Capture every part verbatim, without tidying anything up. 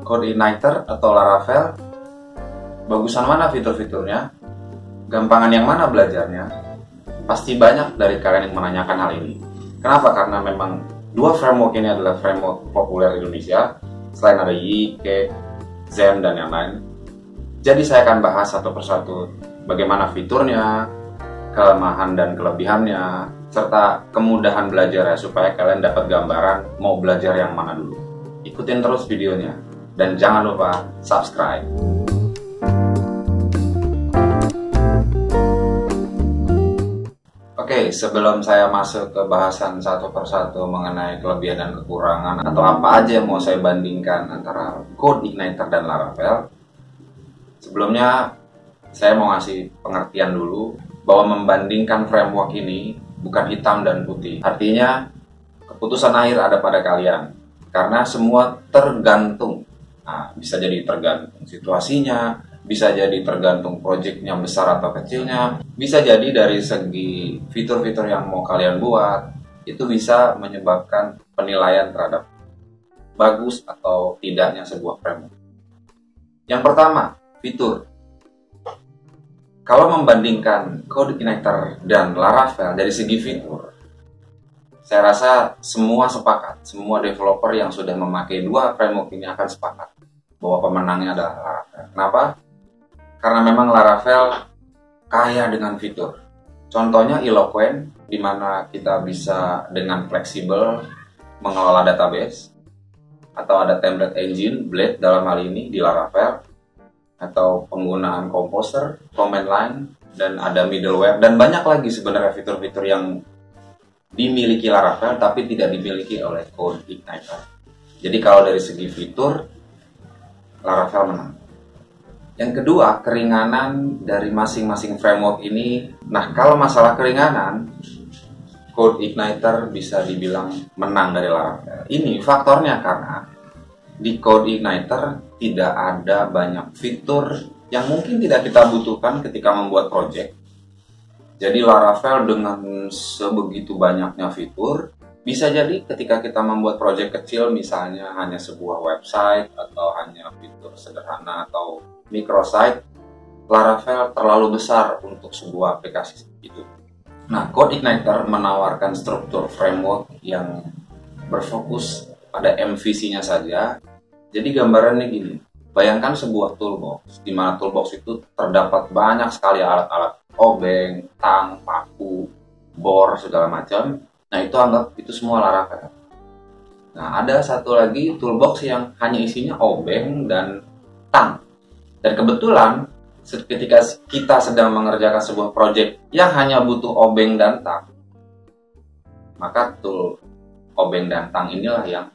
Codeigniter atau Laravel, bagusan mana fitur-fiturnya, gampangan yang mana belajarnya? Pasti banyak dari kalian yang menanyakan hal ini. Kenapa? Karena memang dua framework ini adalah framework populer Indonesia, selain ada Y, Cake, Zen, dan yang lain. Jadi saya akan bahas satu persatu bagaimana fiturnya, kelemahan dan kelebihannya, serta kemudahan belajarnya supaya kalian dapat gambaran mau belajar yang mana dulu. Ikutin terus videonya, dan jangan lupa subscribe. Oke, sebelum saya masuk ke bahasan satu persatu mengenai kelebihan dan kekurangan atau apa aja yang mau saya bandingkan antara Codeigniter dan Laravel, sebelumnya saya mau ngasih pengertian dulu bahwa membandingkan framework ini bukan hitam dan putih. Artinya keputusan akhir ada pada kalian, karena semua tergantung. Nah, bisa jadi tergantung situasinya, bisa jadi tergantung proyeknya besar atau kecilnya, bisa jadi dari segi fitur-fitur yang mau kalian buat, itu bisa menyebabkan penilaian terhadap bagus atau tidaknya sebuah framework. Yang pertama, fitur. Kalau membandingkan Codeigniter dan Laravel dari segi fitur, saya rasa semua sepakat, semua developer yang sudah memakai dua framework ini akan sepakat bahwa pemenangnya adalah Laravel. Kenapa? Karena memang Laravel kaya dengan fitur. Contohnya Eloquent, di mana kita bisa dengan fleksibel mengelola database, atau ada template engine, Blade dalam hal ini di Laravel, atau penggunaan Composer, command line, dan ada middleware, dan banyak lagi sebenarnya fitur-fitur yang dimiliki Laravel tapi tidak dimiliki oleh Codeigniter. Jadi kalau dari segi fitur, Laravel menang. Yang kedua, keringanan dari masing-masing framework ini. Nah, kalau masalah keringanan, Codeigniter bisa dibilang menang dari Laravel. Ini faktornya karena di Codeigniter tidak ada banyak fitur yang mungkin tidak kita butuhkan ketika membuat project. Jadi Laravel dengan sebegitu banyaknya fitur, bisa jadi ketika kita membuat project kecil, misalnya hanya sebuah website atau hanya fitur sederhana atau microsite, Laravel terlalu besar untuk sebuah aplikasi itu. Nah, Codeigniter menawarkan struktur framework yang berfokus pada M V C-nya saja. Jadi gambarannya gini, bayangkan sebuah toolbox, di mana toolbox itu terdapat banyak sekali alat-alat obeng, tang, paku, bor, segala macam. Nah, itu anggap itu semua Laravel. Nah, ada satu lagi toolbox yang hanya isinya obeng dan tang. Dan kebetulan ketika kita sedang mengerjakan sebuah project yang hanya butuh obeng dan tang, maka tool obeng dan tang inilah yang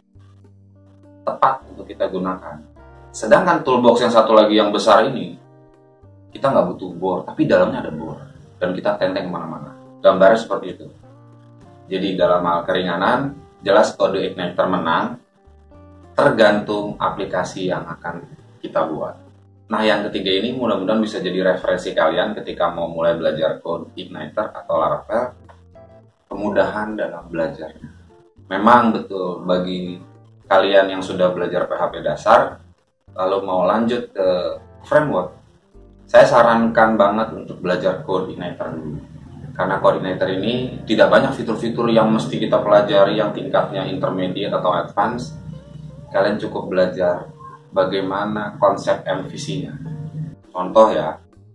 tepat untuk kita gunakan. Sedangkan toolbox yang satu lagi yang besar ini, kita nggak butuh bor, tapi dalamnya ada bor, dan kita tenteng kemana-mana. Gambarnya seperti itu. Jadi dalam hal keringanan, jelas Codeigniter menang, tergantung aplikasi yang akan kita buat. Nah, yang ketiga ini mudah-mudahan bisa jadi referensi kalian ketika mau mulai belajar Codeigniter atau Laravel, kemudahan dalam belajarnya. Memang betul bagi kalian yang sudah belajar P H P dasar, lalu mau lanjut ke framework, saya sarankan banget untuk belajar Codeigniter dulu. Karena Codeigniter ini tidak banyak fitur-fitur yang mesti kita pelajari yang tingkatnya intermediate atau advance. Kalian cukup belajar bagaimana konsep M V C-nya. Contoh ya,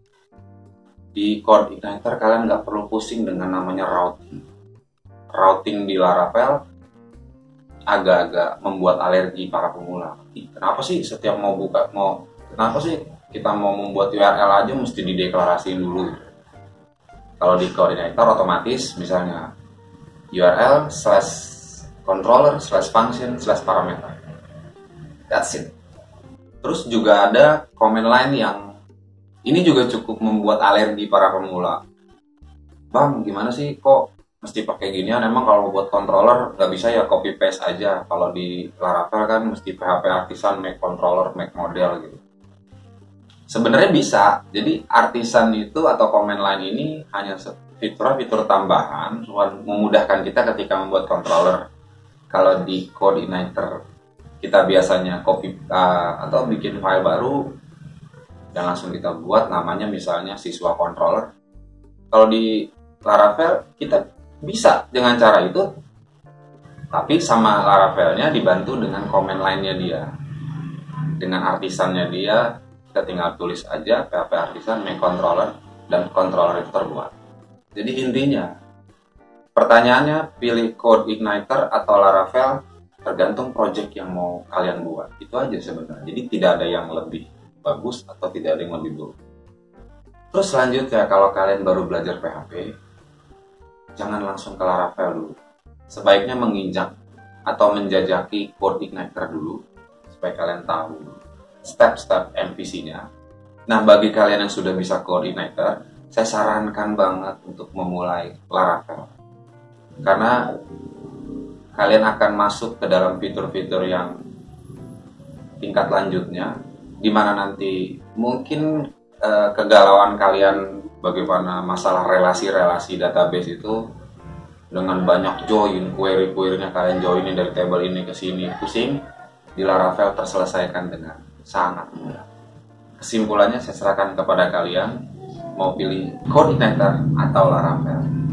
di Codeigniter kalian nggak perlu pusing dengan namanya routing. Routing di Laravel agak-agak membuat alergi para pemula. Kenapa sih setiap mau buka, mau kenapa sih kita mau membuat U R L aja mesti dideklarasiin dulu? Kalau di Codeigniter otomatis misalnya U R L slash controller slash function slash parameter. That's it. Terus juga ada command line yang ini juga cukup membuat alergi para pemula. Bang, gimana sih kok mesti pakai ginian? Emang kalau buat controller nggak bisa ya copy paste aja? Kalau di Laravel kan mesti P H P artisan, make controller, make model gitu. Sebenarnya bisa. Jadi artisan itu atau command line ini hanya fitur-fitur tambahan memudahkan kita ketika membuat controller. Kalau di Codeigniter kita biasanya copy uh, atau bikin file baru dan langsung kita buat namanya misalnya siswa controller. Kalau di Laravel kita bisa dengan cara itu, tapi sama Laravelnya dibantu dengan command line-nya dia, dengan artisannya dia. Kita tinggal tulis aja P H P artisan make controller dan controller itu terbuat. Jadi intinya pertanyaannya pilih CodeIgniter atau Laravel tergantung project yang mau kalian buat. Itu aja sebenarnya. Jadi tidak ada yang lebih bagus atau tidak ada yang lebih buruk. Terus selanjutnya kalau kalian baru belajar P H P, jangan langsung ke Laravel dulu. Sebaiknya menginjak atau menjajaki CodeIgniter dulu supaya kalian tahu step-step M V C-nya. Nah, bagi kalian yang sudah bisa CodeIgniter, saya sarankan banget untuk memulai Laravel. Karena kalian akan masuk ke dalam fitur-fitur yang tingkat lanjutnya, di mana nanti mungkin eh, kegalauan kalian bagaimana masalah relasi-relasi database itu dengan banyak join, query-query-nya kalian joinin dari table ini ke sini, pusing, di Laravel terselesaikan dengan sangat mudah. Kesimpulannya saya serahkan kepada kalian, mau pilih CodeIgniter atau Laravel.